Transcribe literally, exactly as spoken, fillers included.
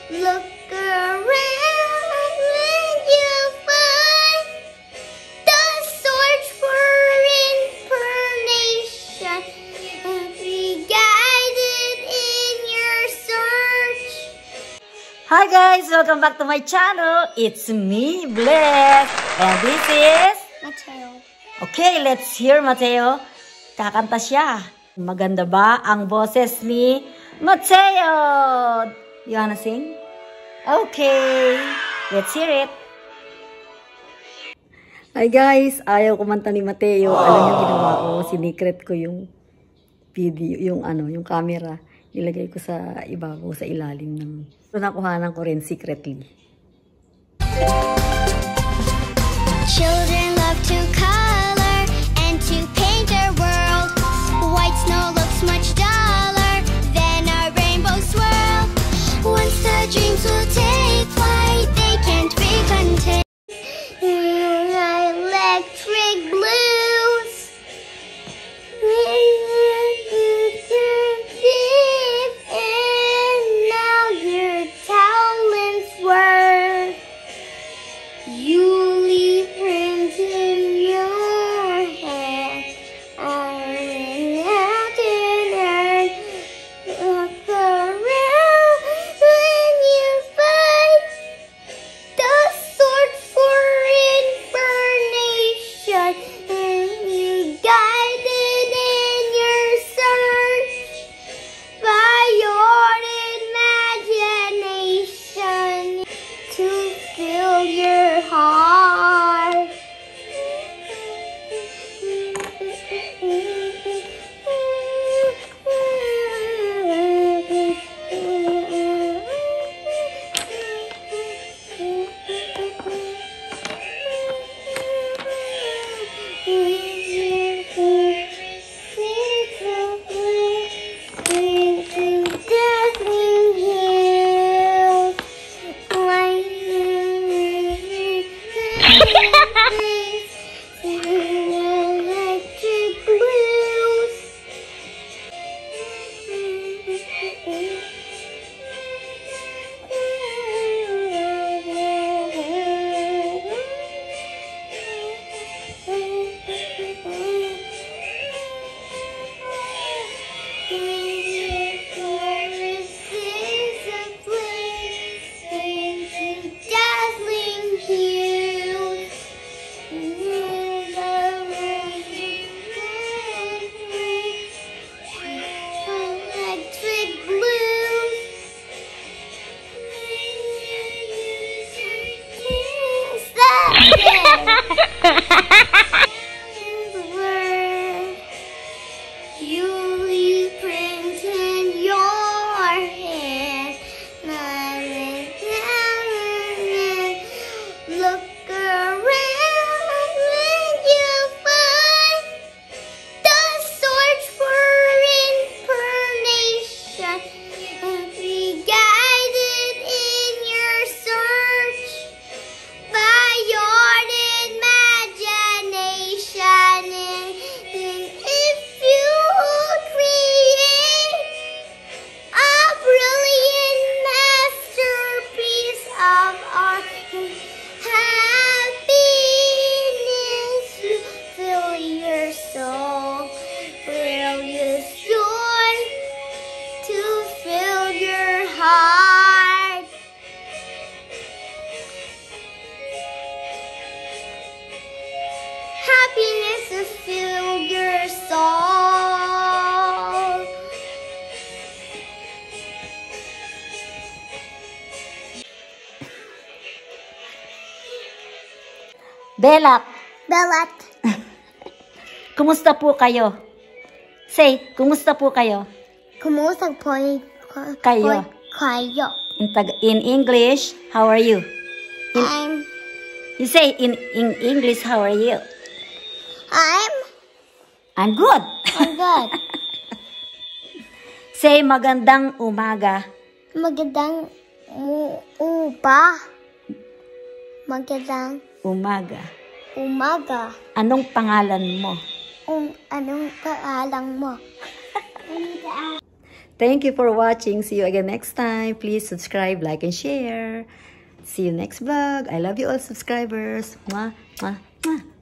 Look around when you find the search for information and be guided in your search. Hi guys! Welcome back to my channel. It's me, Bless. And this is... Mateo. Okay, let's hear Mateo. Kakanta siya. Maganda ba ang boses ni Mateo? You wanna sing? Okay, let's hear it. Hi guys, ayaw kumanta ni Mateo. Alam niyo ginawa ko, sinikret ko yung video, yung ano, yung camera. Nilagay ko sa ibabaw, sa ilalim ng... So, nakuhanan ko rin secretly. Children love to color and to paint their world. White snow looks much duller than a rainbow swirl. Once the dreams will take flight, they can't be contained. Electric blues. And now your talents were. You leave prints in your hand on an afternoon. Look around when you find the sort for information and you guided in your search by your imagination to fill your heart. Electric blues. Dazzling hues. Electric blues. Stop You leave print in your hand. Look around when you find the search for information and be guided in your search by your imagination. And if you create a brilliant masterpiece of art, happiness you fill your soul. Brilliant joy to fill your heart. Happiness to fill your soul. Belat, Belat. kumusta po kayo? Say, kumusta po kayo? Kumusta po Kayo. kayo? In, tag in English, how are you? In, I'm you say in, in English, how are you? I'm I'm good. I'm good. Say, magandang umaga. Magandang u- upa. Magandang Umaga. umaga. Anong pangalan mo? Um, anong kaalang mo? Thank you for watching. See you again next time. Please subscribe, like, and share. See you next vlog. I love you all subscribers. Mwah, mwah, mwah.